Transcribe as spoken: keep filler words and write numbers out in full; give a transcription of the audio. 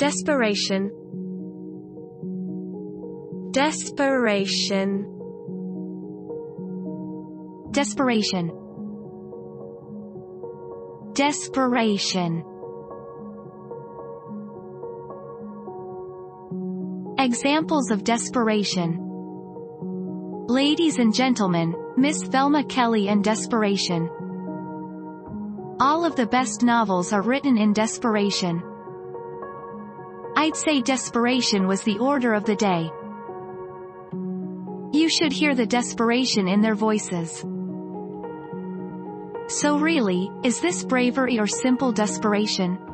Desperation. Desperation. Desperation. Desperation. Examples of desperation. Ladies and gentlemen, Miss Thelma Kelly and Desperation. All of the best novels are written in desperation. I'd say desperation was the order of the day. You should hear the desperation in their voices. So really, is this bravery or simple desperation?